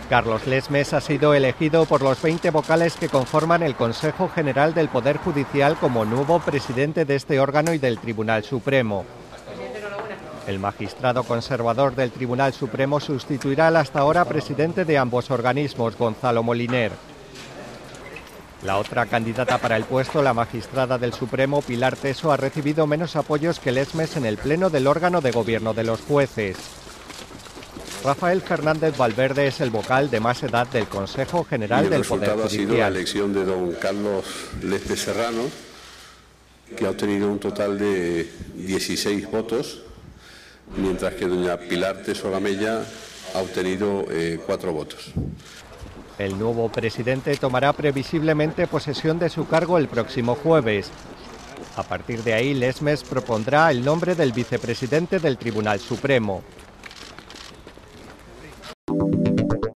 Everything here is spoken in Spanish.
Carlos Lesmes ha sido elegido por los 20 vocales que conforman el Consejo General del Poder Judicial como nuevo presidente de este órgano y del Tribunal Supremo. El magistrado conservador del Tribunal Supremo sustituirá al hasta ahora presidente de ambos organismos, Gonzalo Moliner. La otra candidata para el puesto, la magistrada del Supremo, Pilar Teso, ha recibido menos apoyos que Lesmes en el pleno del órgano de gobierno de los jueces. Rafael Fernández Valverde es el vocal de más edad del Consejo General del Poder Judicial. El resultado ha sido la elección de don Carlos Lesmes Serrano, que ha obtenido un total de 16 votos, mientras que doña Pilar Teso Lamella ha obtenido 4 votos. El nuevo presidente tomará previsiblemente posesión de su cargo el próximo jueves. A partir de ahí, Lesmes propondrá el nombre del vicepresidente del Tribunal Supremo.